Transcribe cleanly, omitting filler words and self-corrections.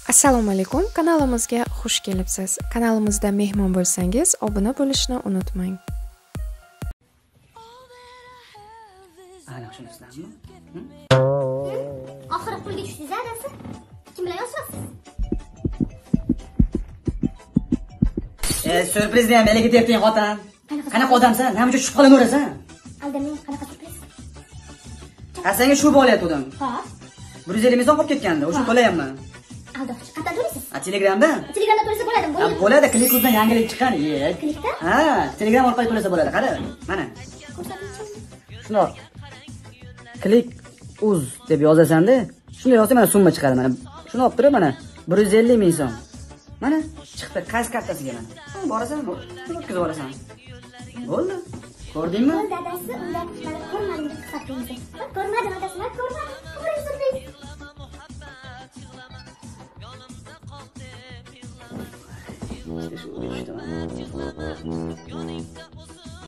Assalomu alaykum, kanalimizga xush kelibsiz. Kanalimizda mehmon bo'lsangiz, obuna bo'lishni unutmang. Ana shunisidanmi? Oxiri pulga tushdingiz adasi. Kim bilan yozasiz? Surprizni ham eliga tepding xotin. Qanaqa odamsan? Nima uchun shubhalanaverasan? Aldamang, qanaqa surpriz? Senga shu bo'lyapti odam. Ha? 150 ming so'm qolib ketgandi. O'sha to'layapman. Aldoqchi, qayerdan to'laysiz? Telegramda? Telegramda to'lasa bo'ladimi? Bo'ladi, Klikuzdan yangilik chiqqan. Klikda? Ha, Telegram orqali to'lasa bo'ladi. Qara, mana. Shundoq. Klik.uz deb yozasan-da, shunday yozsa mana summa chiqadi mana. Shuni olib turib mana 150 ming so'm. Mana chiqdi qaysi kartasiga mana. Borasan, o'tkazib olasan. Bo'ldi. Ko'rdingmi? Bo'ldi adasi, unda mana ko'rmadim deb hisoblaymiz. Ko'rmadim adasi, ko'rmadim. Qanday surpriz?